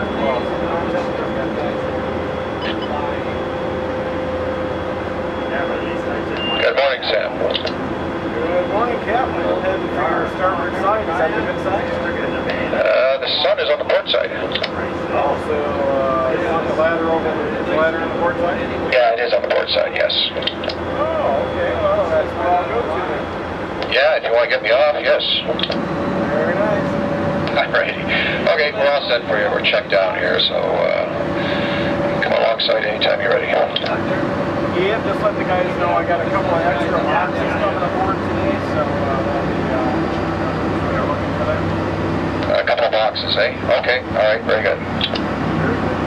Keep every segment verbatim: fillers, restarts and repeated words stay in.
Good morning, Sam. Good morning, Cap. We're heading for your starboard side. Is that the good side? Uh, the sun is on the port side. Oh, so uh, it's on the ladder over the ladder on the port side? Yeah, it is on the port side, yes. Oh, okay. Well, that's where I'll go to then. Yeah, if you want to get me off, yes. Very nice. Alrighty. Okay, we're all set for you. We're checked down here, so uh, come alongside anytime you're ready. Yeah, just let the guys know I got a couple of extra boxes coming aboard today, so uh, they're looking for that. A couple of boxes, eh? Okay, alright, very good. Very good.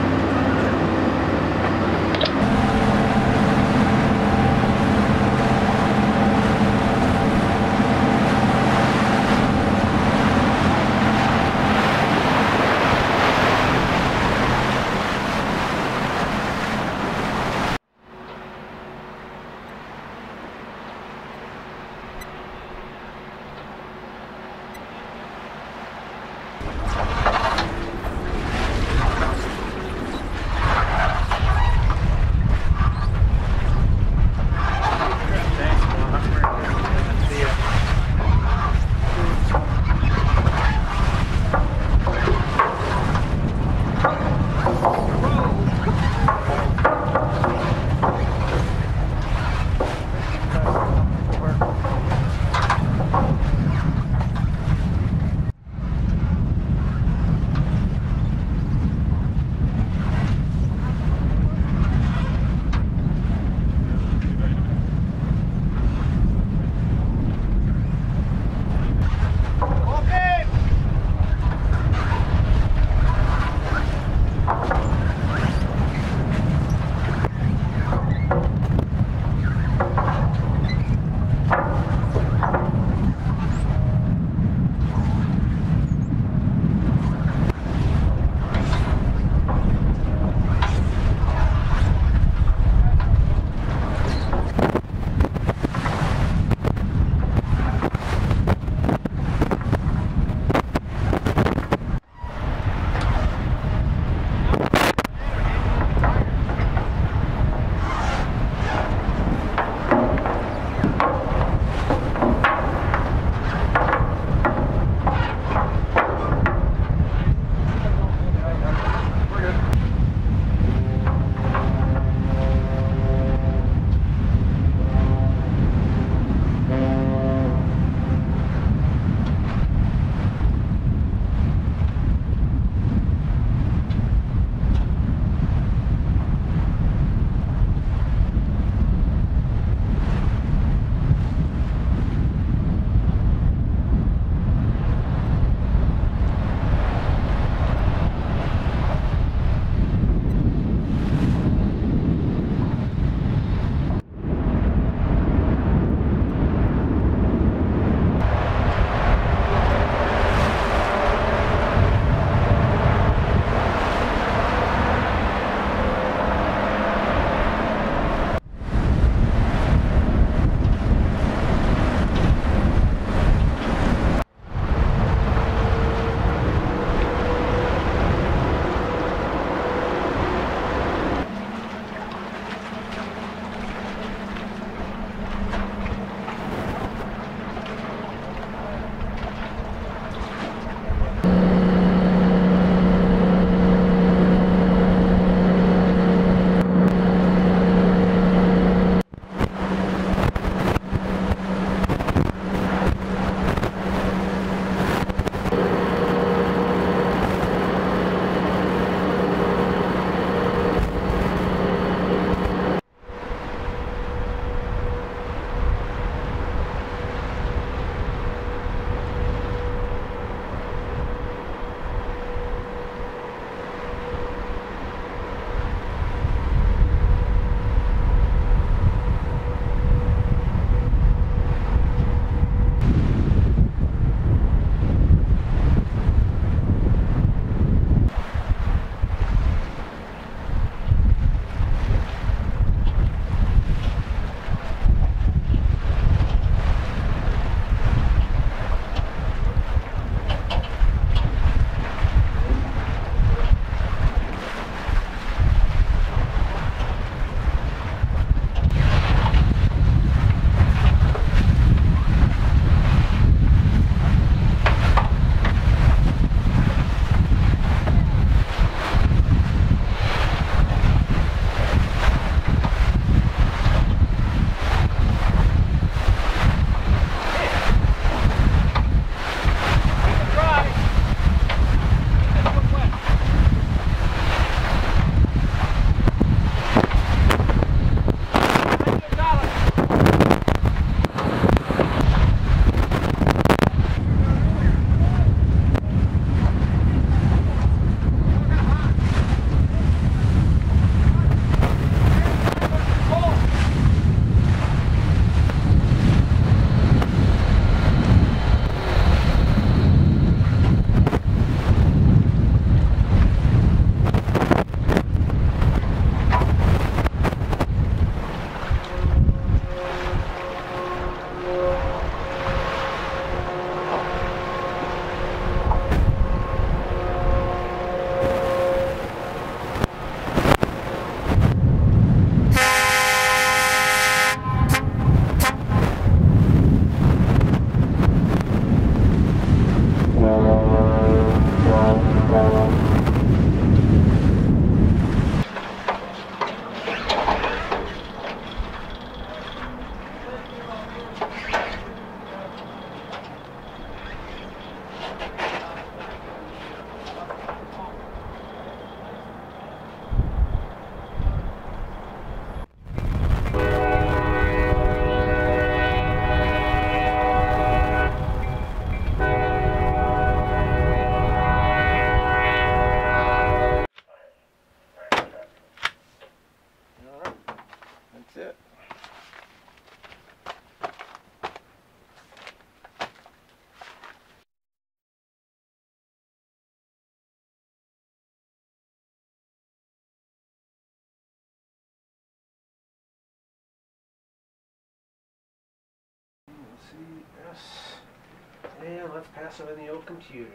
C S. And let's pass it in the old computer.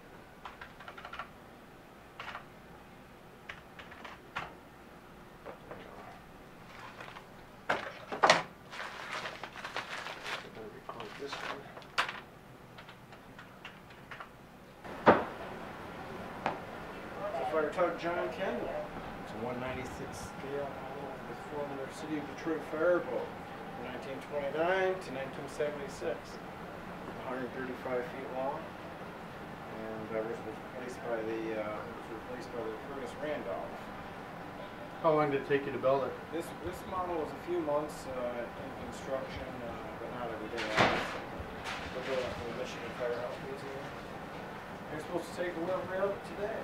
Record this one. Fire tug John Kendall. It's a one ninety-sixth scale model of the former City of Detroit fireboat from nineteen twenty-nine to nineteen seventy-six. one hundred thirty-five feet long, and that was replaced by the uh, was replaced by the Curtis Randolph. How long did it take you to build it? This this model was a few months uh, in construction, uh, but not every day. We're building for the Michigan Firehouse Museum. You're supposed to take delivery of it today.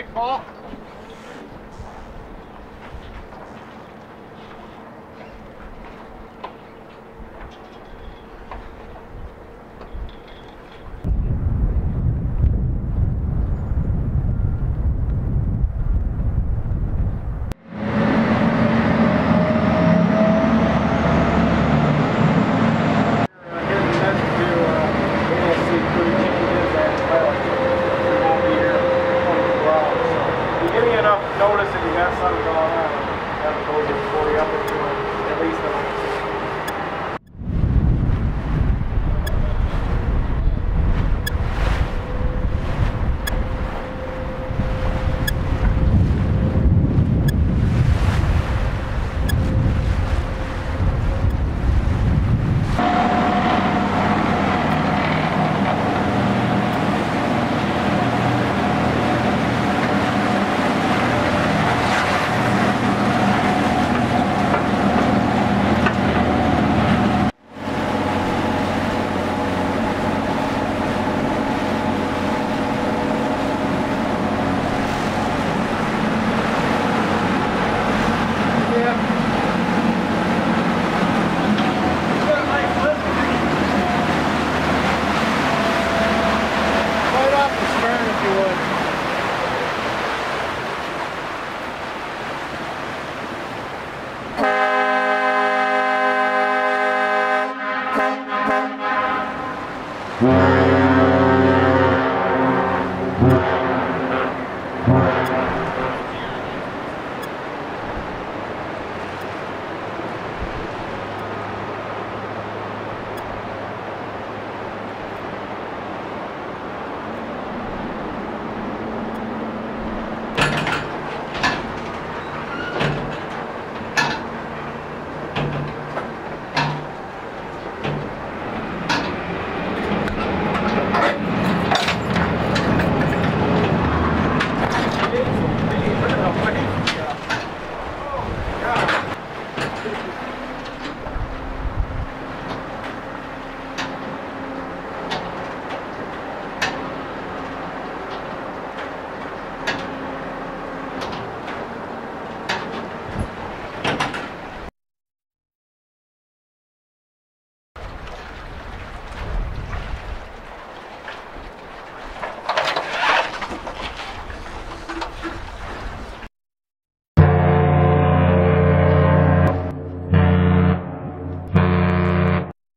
Paul.